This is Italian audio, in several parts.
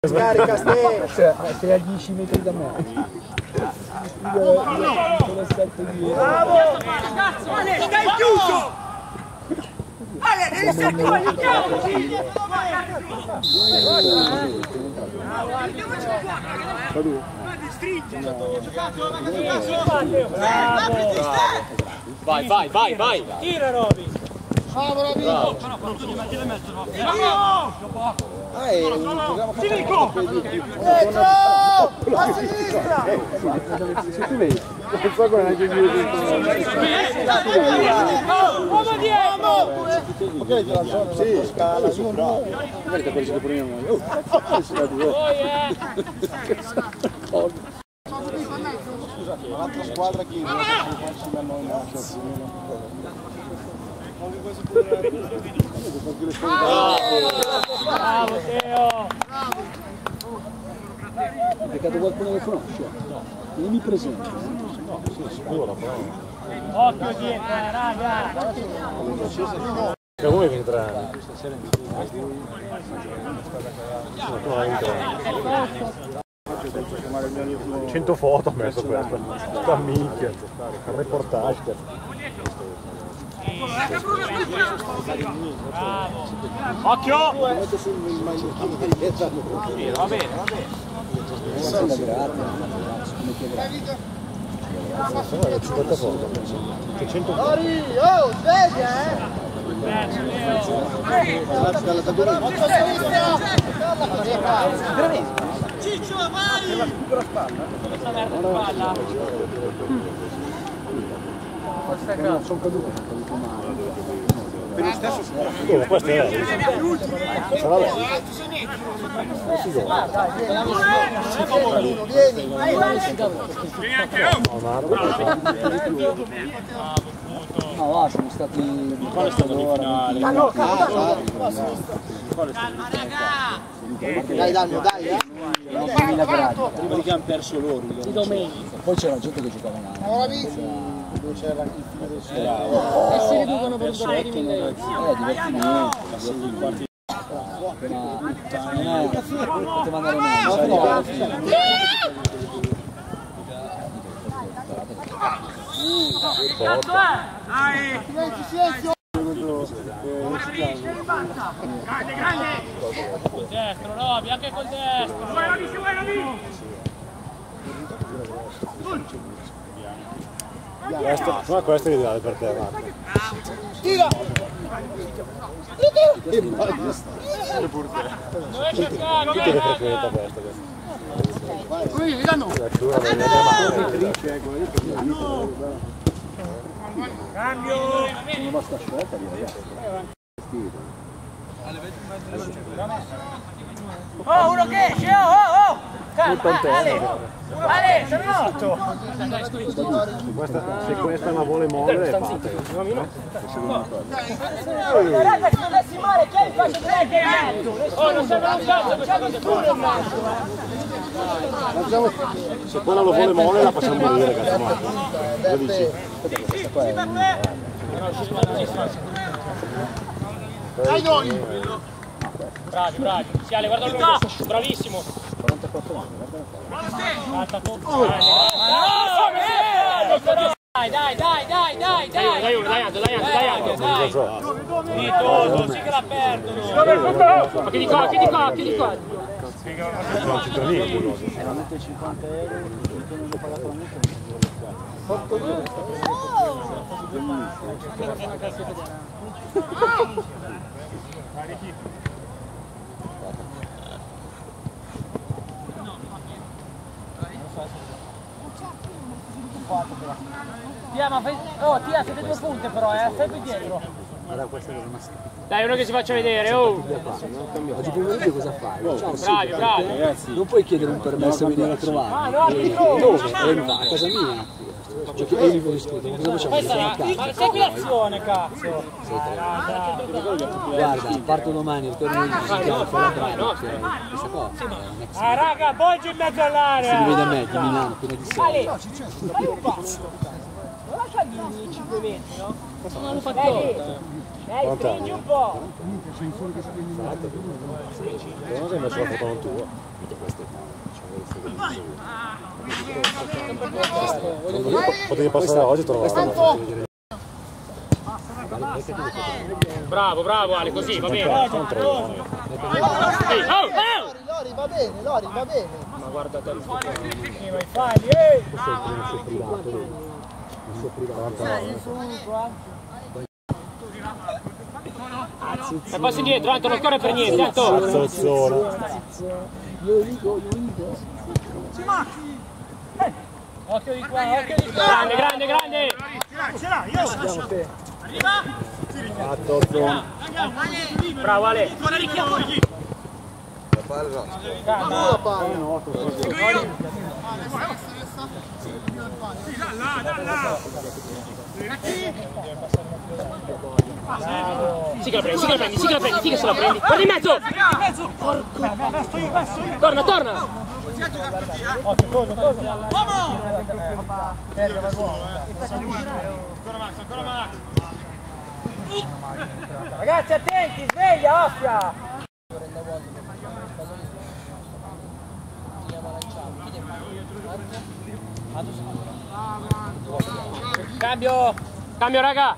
Scarica ste! Sei a 10 metri da me. Bravo! Ale, stai chiuso! Ale, devi stare Vai, vai, vai, vai! Tira, Roby! Bravo, Ravino! Silico! Dentro! A sinistra! Non so come anche io. Uomo dietro! Ok, la zona, sì, scala, io no. Magari te quelli che prendiamo noi. Scusate, ma l'altra squadra chi fa noi Bravo Teo! Hai beccato qualcuno che conosci? No. Non mi presento. No, sì, sicuro, però. Occhio dietro, raga! Come che entrare? No, entra. 100 foto ho messo questo. Sta minchia. Il reportage. Occhio! Va bene, va bene. Sono 50 foto. 100 foto. Dori, oh, sveglia, Ciccio, vai! Sono caduto. Per lo stesso scuola. Questo è sarà bello. No, va, siamo stati. Qual è stato di finale? Dai, Danno, dai, Prima che hanno perso loro. Di domenica. Poi c'era gente che giocava in Allora, dove c'era il fine del E si riducono per un dolore di 1000 euro. divertimento. Poteva andare meglio. Cazzo è? Dai! silenzio! Grande, grande! Col destro, Roby, anche col destro! Vai, Roby, si vuoi, Roby! Questo è ideale per te, Marco. Tira! Dove c'è il cago? Tutti le frequenta questa. Qui, danno! Cambio! Non basta scelta di ragazzi. Oh, uno che esce! Oh! Calma, Ale, sono 8! Se questa la vuole muovere è fatta. Raga, se dovessi male, chi è il faccio 3 che è? Oh, non serve un cazzo, facciamo scudo in mezzo! Se quella lo vuole muovere la facciamo morire, cazzo Marco. Cosa dici? Dai, noi! Bravi, bravi! Siale, guarda Luca! Bravissimo! 44 anni, Dai! Dito, sì che la perdono! Ma che di qua, che di qua, che di qua! non c'entra niente. Veramente 50 euro, non ho pagato la multa. Tia, ma fai... Oh, Tia, siete 2 punte però, stai qui dietro. Guarda, questa è rimasta. Dai, uno che si faccia vedere, oh! Oggi pomeriggio cosa fai? Bravi, bravi! Ragazzi, non puoi chiedere un permesso a venire a trovare. Ah, no, arbitro! Dove? A casa mia. Giochi io mi iscritto, cosa facciamo? Questa è... Segui l'azione, cazzo! Guarda, parto domani, ritorno in giro, fai la brava, questa qua. Ah, raga, Bolgi in mezzo Si all'area! rivede a me, di Milano, piena di soldi. Ale, fai un pazzo! Non lascia il bambini, 5-20, no? Non hanno fatto dai, stringi un po'! Non sei messo la foto non tua. Potevi passare oggi e trovare. Bravo, bravo Ale, così, va bene. Lori, va bene, Lori, va bene. Ma guarda te. Questo è il primo suo privato. Il suo privato. E passi dietro, Anto, non corre per niente, Anto. Occhio di qua, occhio di qua. Grande, grande, grande. Ce l'ha, io. Arriva. Bravo Ale. La palla. Sì che la prendi, sì che la prendi, sì che la prendi, sì che se la prendi. Guarda in mezzo! Torna, torna! Occhio, cosa? Ancora Max. Ragazzi attenti, sveglia, Offia! Cambio! Cambio raga!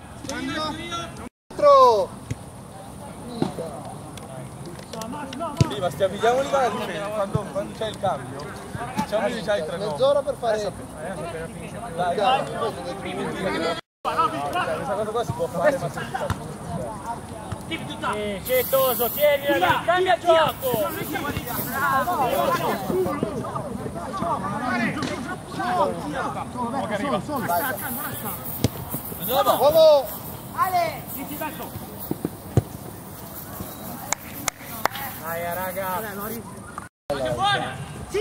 Sì, ma vediamoli dalla difesa quando c'è il cambio. Diciamoli già i 3 mezz'ora per fare. Questa cosa qua si può fare, ma Sceltoso, tieni ragazzi, cambia gioco! Uomo! Ale! Dai raga! Sì!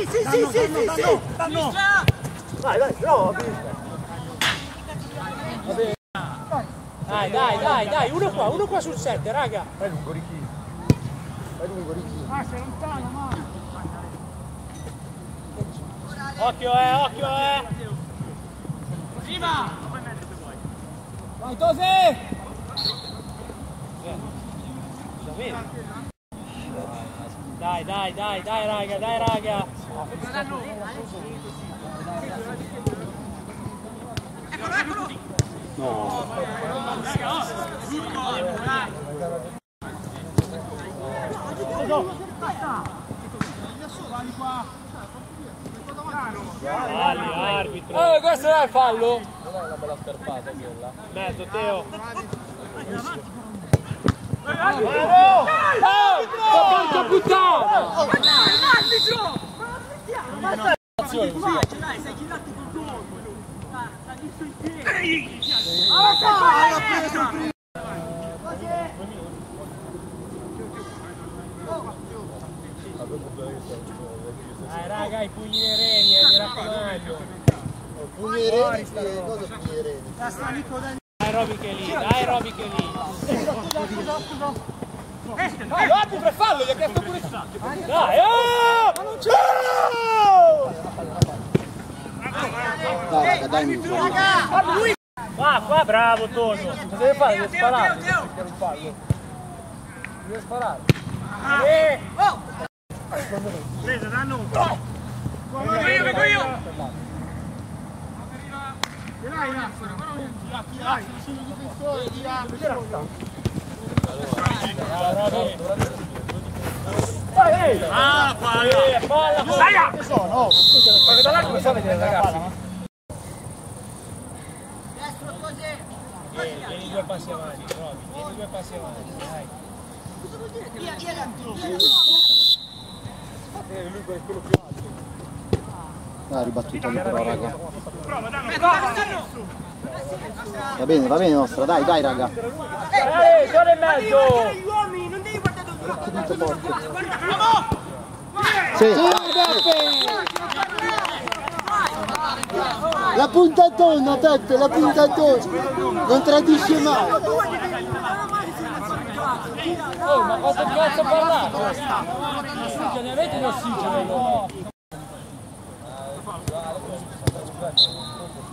Vai, bravo! Dai, uno qua sul 7, raga! Vai lungo, Ricky. Sei lontano, ma... Occhio, occhio, Prima! Vai, Tose! Dai, raga! No. Arbitro! Oh, questo è il fallo! Non è una bella scarpata quella. Mezzo, Teo! Porca puttana! Dai, sei girato col gol! L'ha visto in piedi! Dai raga, i pugni nei reni, mi raccomando! Pugni i reni, cosa pugni i reni? Dai Roby che lì! Vai, l'arbitro è fallo, gli ha chiesto pure il Dai, Dai, raga, dai, Qua, bravo Tono! cosa deve fare? Deve sparare. Deve sparare. Presa, danno! Vengo io! Dai, sono i difensori, palla! No, Da là come sta a vedere ragazzi? Vieni 2 passi avanti, Roby, vieni 2 passi avanti, dai. Ah, ribattuta lì però, raga. Va bene nostra, dai raga. Sono in mezzo! non devi guardare dove Sì. La puntatona, Peppe, la puntatona. Non tradisce mai. Oh, ma cosa cazzo parlate? Ossigeno, avete l'ossigeno?